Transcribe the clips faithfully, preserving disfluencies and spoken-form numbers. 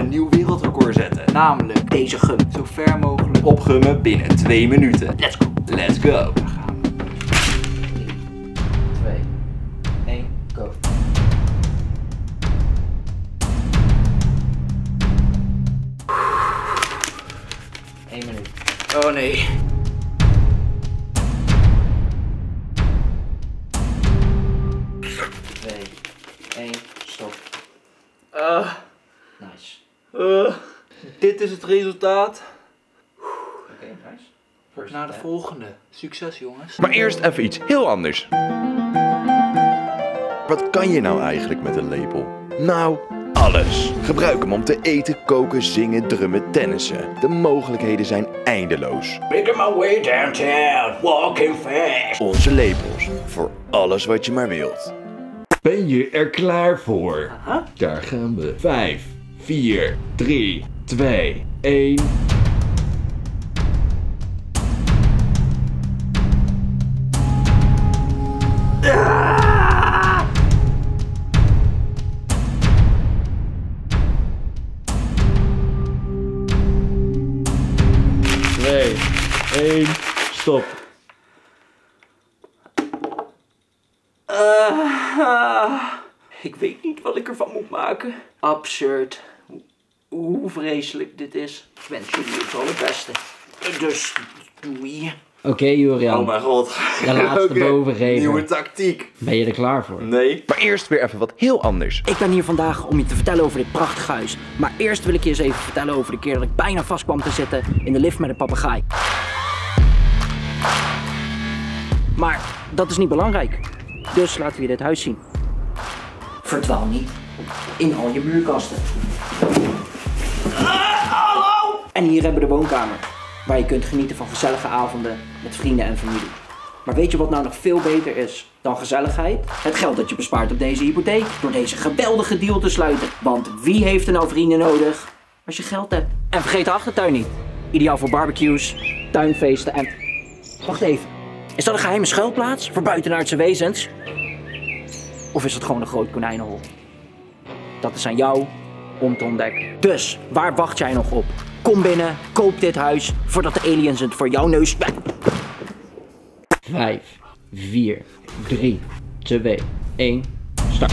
een nieuw wereldrecord zetten. Namelijk deze gum zo ver mogelijk Opgummen binnen twee minuten. Let's go. Let's go. Daar gaan we. drie, twee, één, go. één minuut. Oh nee. twee, één, stop. Uh, nice. Uh, dit is het resultaat. Oké, okay, nice. First Naar de step. Volgende. Succes, jongens. Maar eerst even iets heel anders. Wat kan je nou eigenlijk met een lepel? Nou, alles. Gebruik hem om te eten, koken, zingen, drummen, tennissen. De mogelijkheden zijn eindeloos. Making my way downtown, walking fast. Onze lepels. Voor alles wat je maar wilt. Ben je er klaar voor? Aha. Daar gaan we. vijf, vier, drie, twee, één. twee, één, stop. Uh, ik weet niet wat ik ervan moet maken. Absurd. Hoe vreselijk dit is. Ik wens jullie het allerbeste. Dus doei. Oké, okay, Jurian. Oh mijn god. De laatste okay. bovengever. Nieuwe tactiek. Ben je er klaar voor? Nee. Maar eerst weer even wat heel anders. Ik ben hier vandaag om je te vertellen over dit prachtige huis. Maar eerst wil ik je eens even vertellen over de keer dat ik bijna vast kwam te zitten in de lift met een papegaai. Maar dat is niet belangrijk. Dus laten we je dit huis zien. Verdwaal niet in al je muurkasten. Ah, hallo! En hier hebben we de woonkamer, waar je kunt genieten van gezellige avonden met vrienden en familie. Maar weet je wat nou nog veel beter is dan gezelligheid? Het geld dat je bespaart op deze hypotheek door deze geweldige deal te sluiten. Want wie heeft er nou vrienden nodig als je geld hebt? En vergeet de achtertuin niet. Ideaal voor barbecues, tuinfeesten en... Wacht even. Is dat een geheime schuilplaats voor buitenaardse wezens? Of is het gewoon een groot konijnenhol? Dat is aan jou om te ontdekken. Dus, waar wacht jij nog op? Kom binnen, koop dit huis, voordat de aliens het voor jouw neus... vijf, vier, drie, twee, één, start.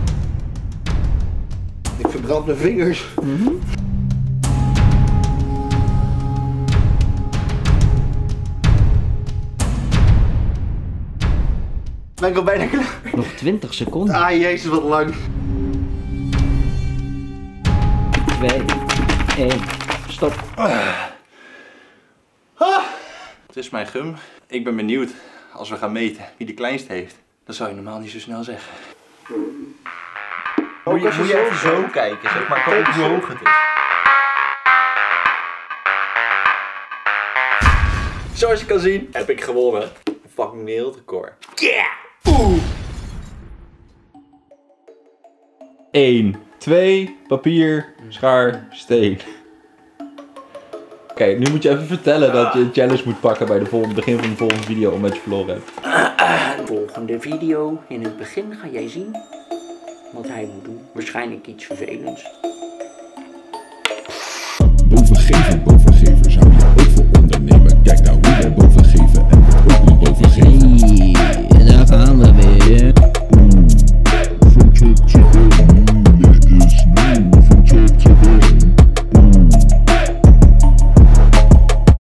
Ik verbrand mijn vingers. Mm-hmm. Ben ik al bijna klaar? Nog twintig seconden. Ah, jezus, wat lang. twee, één, stop. Ah. Ah. Het is mijn gum. Ik ben benieuwd, als we gaan meten wie de kleinste heeft. Dat zou je normaal niet zo snel zeggen. Moet je, moet je even zo kijken, zeg maar. Kijk hoe hoog het is. Zoals je kan zien, heb ik gewonnen. Een fucking wereldrecord. Yeah! Oeh! één, twee, papier, schaar, steen. Oké, okay, nu moet je even vertellen dat je een challenge moet pakken bij het begin van de volgende video omdat je verloren hebt. De volgende video, in het begin ga jij zien wat hij moet doen. Waarschijnlijk iets vervelends. Bovengever, boven.